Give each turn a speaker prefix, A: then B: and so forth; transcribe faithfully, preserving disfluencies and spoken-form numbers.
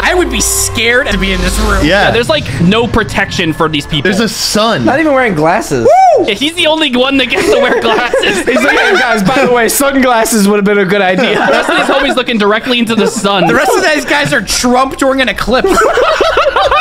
A: I would be scared to be in this room.
B: Yeah.
C: Yeah, there's like no protection for these people.
B: There's a sun.
D: Not even wearing glasses.
C: Yeah, he's the only one that gets to wear glasses.
D: He's like, hey, guys, by the way, sunglasses would have been a good idea.
C: The rest of these homies looking directly into the sun.
A: The rest of these guys are Trump during an eclipse.